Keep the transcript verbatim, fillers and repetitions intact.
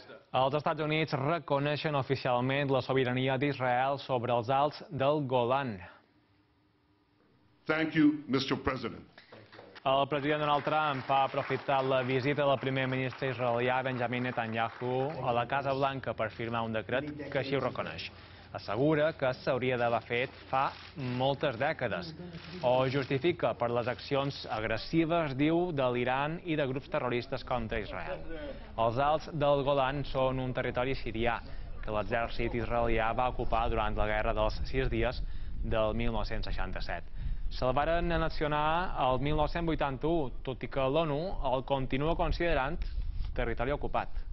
Els Estats Units reconeixen oficialment la sobirania d'Israel sobre els alts del Golan. Thank you, mister President. El president Donald Trump ha aprofitat la visita del primer ministre israelià Benjamin Netanyahu a la Casa Blanca per firmar un decret que així ho reconeix. Assegura que s'hauria d'haver fet fa moltes dècades o justifica per les accions agressives, diu, de l'Iran i de grups terroristes contra Israel. Els alts del Golan són un territori sirià que l'exèrcit israelià va ocupar durant la Guerra dels Sis Dies del mil nou-cents seixanta-set. Se'l varen annexionar el mil nou-cents vuitanta-u, tot i que l'ONU el continua considerant territori ocupat.